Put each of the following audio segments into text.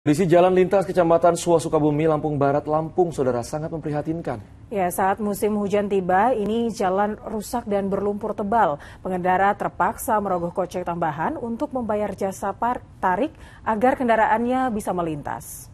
Kondisi jalan lintas Kecamatan Suwa Sukabumi, Lampung Barat, Lampung, saudara, sangat memprihatinkan. Ya, saat musim hujan tiba, ini jalan rusak dan berlumpur tebal. Pengendara terpaksa merogoh kocek tambahan untuk membayar jasa tarik agar kendaraannya bisa melintas.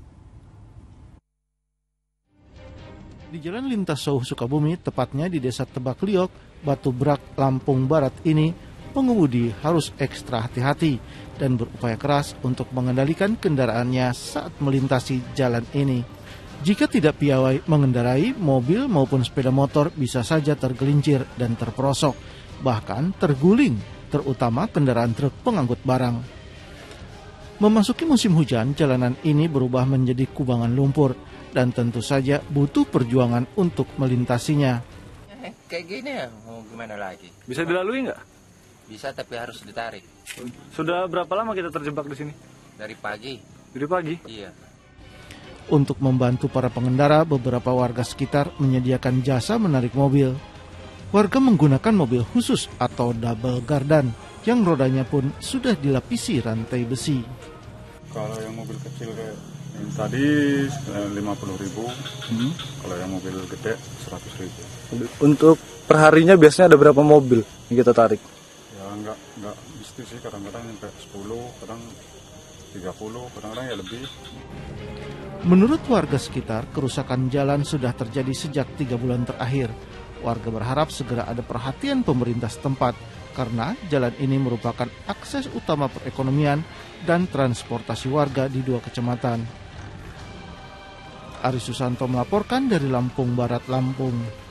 Di jalan lintas Suwa Sukabumi, tepatnya di Desa Tebak Liok, Batu Brak, Lampung Barat ini, pengemudi harus ekstra hati-hati dan berupaya keras untuk mengendalikan kendaraannya saat melintasi jalan ini. Jika tidak piawai mengendarai, mobil maupun sepeda motor bisa saja tergelincir dan terperosok, bahkan terguling, terutama kendaraan truk pengangkut barang. Memasuki musim hujan, jalanan ini berubah menjadi kubangan lumpur dan tentu saja butuh perjuangan untuk melintasinya. Kayak gini ya, mau gimana lagi? Bisa dilalui nggak? Bisa, tapi harus ditarik. Sudah berapa lama kita terjebak di sini? Dari pagi. Dari pagi? Iya. Untuk membantu para pengendara, beberapa warga sekitar menyediakan jasa menarik mobil. Warga menggunakan mobil khusus atau double gardan, yang rodanya pun sudah dilapisi rantai besi. Kalau yang mobil kecil kayak yang tadi 50.000, kalau yang mobil gede 100.000. Untuk perharinya biasanya ada berapa mobil yang kita tarik? Ya enggak mesti sih, kadang-kadang sampai 10, kadang 30, kadang-kadang ya lebih. Menurut warga sekitar, kerusakan jalan sudah terjadi sejak 3 bulan terakhir. Warga berharap segera ada perhatian pemerintah setempat karena jalan ini merupakan akses utama perekonomian dan transportasi warga di 2 kecamatan. Aris Susanto melaporkan dari Lampung Barat, Lampung.